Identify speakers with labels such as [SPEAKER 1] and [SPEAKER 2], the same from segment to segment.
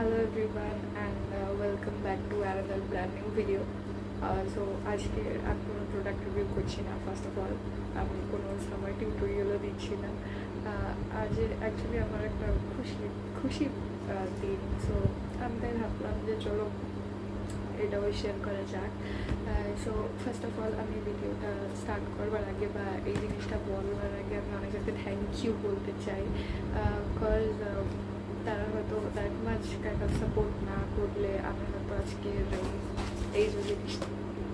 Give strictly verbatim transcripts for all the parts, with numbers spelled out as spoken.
[SPEAKER 1] Hello everyone and uh, welcome back to another brand new video. Uh, so আজকে আমি কোনো product review করছি না। ফার্স্ট অফ অল আমি কোনো সামার টিউটোরিয়ালও দিচ্ছি না। আজ অ্যাকচুয়ালি আমার একটা খুশি খুশি দিন, সো আমি তাই ভাবলাম যে চলো এটাও শেয়ার করা যাক। সো ফার্স্ট অফ অল আমি ভিডিওটা স্টার্ট করবার আগে বা এই জিনিসটা বলবার আগে আমি অনেকজনকে থ্যাংক ইউ বলতে চাই, বিকজ তারা হয়তো that much kind of support না করলে আমি হয়তো আজকে এই যে জিনিসটা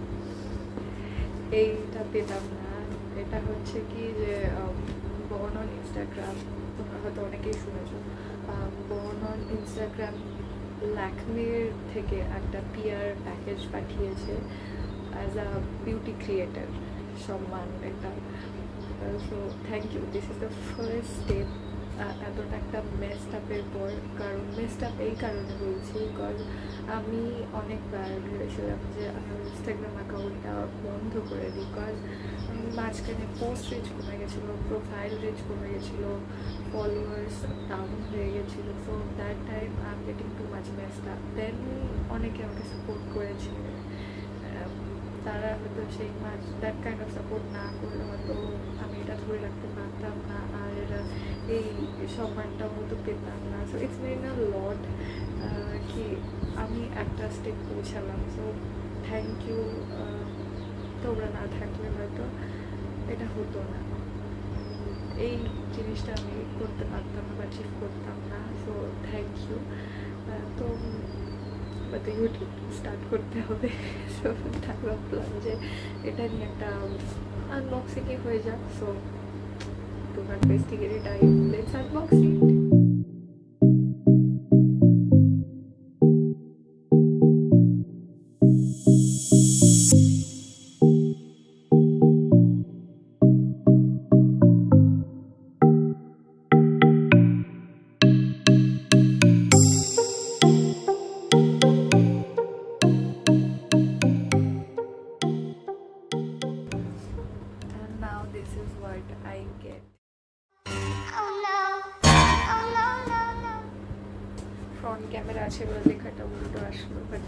[SPEAKER 1] এইটা পেতাম না। এটা হচ্ছে কি যে বর্ন অন ইনস্টাগ্রাম, তোমরা হয়তো অনেকেই শুনেছ, বর্ন অন ইনস্টাগ্রাম ল্যাকমির থেকে একটা পিআর প্যাকেজ পাঠিয়েছে অ্যাজ আ বিউটি ক্রিয়েটার সম্মান এটা। So thank you, this is the first step এতটা একটা মেসড আপের পর। কারণ মেসড আপ এই কারণে বলছি বিকজ আমি অনেকবার ভেবেছিলাম যে আমি ইনস্টাগ্রাম অ্যাকাউন্টটা বন্ধ করে দিই, বিকজ মাঝখানে পোস্ট রিচ কমে গেছিলো, প্রোফাইল রিচ কমে গেছিলো, ফলোয়ার্স ডাউন হয়ে গেছিলো। So that time I am getting too much messed up. Then অনেকে আমাকে সাপোর্ট করেছে, তারা হয়তো সেই much that kind of support না করলে হয়তো আমি এটা ধরে রাখতে পারতাম না, আর এটা এই সম্মানটাও হয়তো পেতাম না। So it's mean a lot কি আমি একটা স্টেপ পৌঁছালাম। সো থ্যাংক ইউ, তোমরা না থাকলে হয়তো এটা হতো না, এই জিনিসটা আমি করতে পারতাম না বা অ্যাচিভ করতাম না। So thank you. তো তো ইউটিউব স্টার্ট করতে হবে। সো তাই ভাবলাম যে এটা নিয়ে একটা আনবক্সিংই হয়ে যাক। So to not wasting any time, let's unbox it. This is what I get. Oh no! Oh no! No! No! Front camera আছে বলে লেখাটা উল্টো আসলো, বাট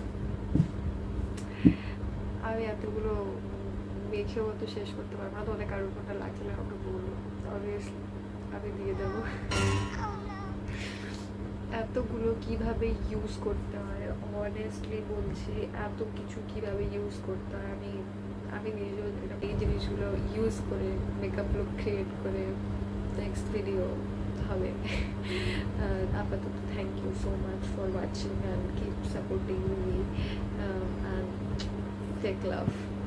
[SPEAKER 1] আমি এতগুলো মেখেও তো শেষ করতে পারবো না। তো অনেক আরো কোনটা লাগলে আমাকে বলবো, অবভিয়াসলি আমি দিয়ে দেবো। এতগুলো কিভাবে ইউজ করতে হয়, অনেস্টলি বলছি, এত কিছু কিভাবে ইউজ করতে হয় আমি আমি নিজেও এই জিনিসগুলো ইউজ করে মেকআপ লুক ক্রিয়েট করে নেক্সট ভিডিও হবে। আপাতত thank you so much for watching and keep supporting me and take love.